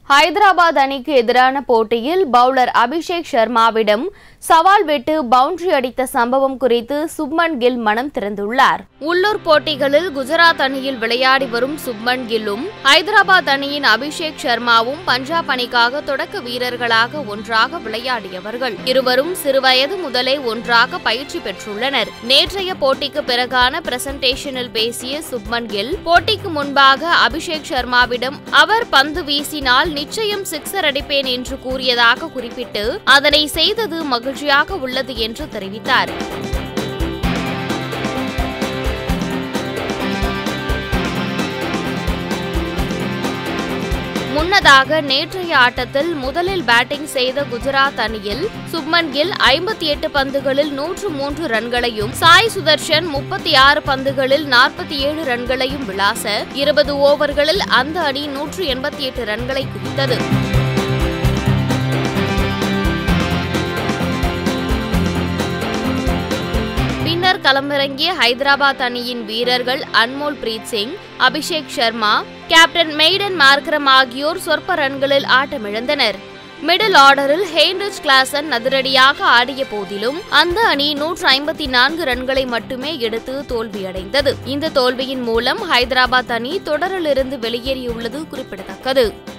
ஹைதராபாத் அணிக்கு எதிரான போட்டியில் பவுலர் அபிஷேக் சர்மாவிடம் சவால் விட்டு பவுண்டரி அடித்த சம்பவம் குறித்து சுப்மன் கில் மனம் திறந்துள்ளார். உள்ளூர் போட்டிகளில் குஜராத் அணியில் விளையாடி வரும் சுப்மன் கில்லும் ஹைதராபாத் அணியின் அபிஷேக் சர்மாவும் பஞ்சாப் அணிக்காக தொடக்க வீரர்களாக ஒன்றாக விளையாடியவர்கள். இருவரும் சிறுவயது முதலே ஒன்றாக பயிற்சி பெற்றுள்ளனர். நேற்றைய போட்டிக்கு பிறகான பிரசன்டேஷனில் பேசிய சுப்மன் கில் போட்டிக்கு முன்பாக அபிஷேக் சர்மாவிடம் அவர் பந்து வீசினால் நிச்சயம் சிக்ஸர் அடிப்பேன் என்று கூறியதாக குறிப்பிட்டு அதனை செய்தது மகிழ்ச்சியாக உள்ளது என்று தெரிவித்தார். முன்னதாக நேற்றைய ஆட்டத்தில் முதலில் பேட்டிங் செய்த குஜராத் அணியில் சுப்மன் கில் 58 பந்துகளில் 103 ரன்களையும், சாய் சுதர்ஷன் 36 பந்துகளில் 47 ரன்களையும் விளாச 20 ஓவர்களில் அந்த அணி 188 ரன்களை குவித்தது. பின்னர் களமிறங்கிய ஹைதராபாத் அணியின் வீரர்கள் Anmol Preet Singh, Abhishek Sharma, captain Aiden Markram ஆகியோர் சொற்ப ரன்களில் ஆட்டமிழந்தனர். மிடில் ஆர்டரில் ஹென்ரிச் கிளாசன் அதிரடியாக ஆடிய போதிலும் அந்த அணி 154 ரன்களை மட்டுமே எடுத்து தோல்வியடைந்தது. இந்த தோல்வியின் மூலம் ஹைதராபாத் அணி தொடரிலிருந்து வெளியேறியுள்ளது குறிப்பிடத்தக்கது.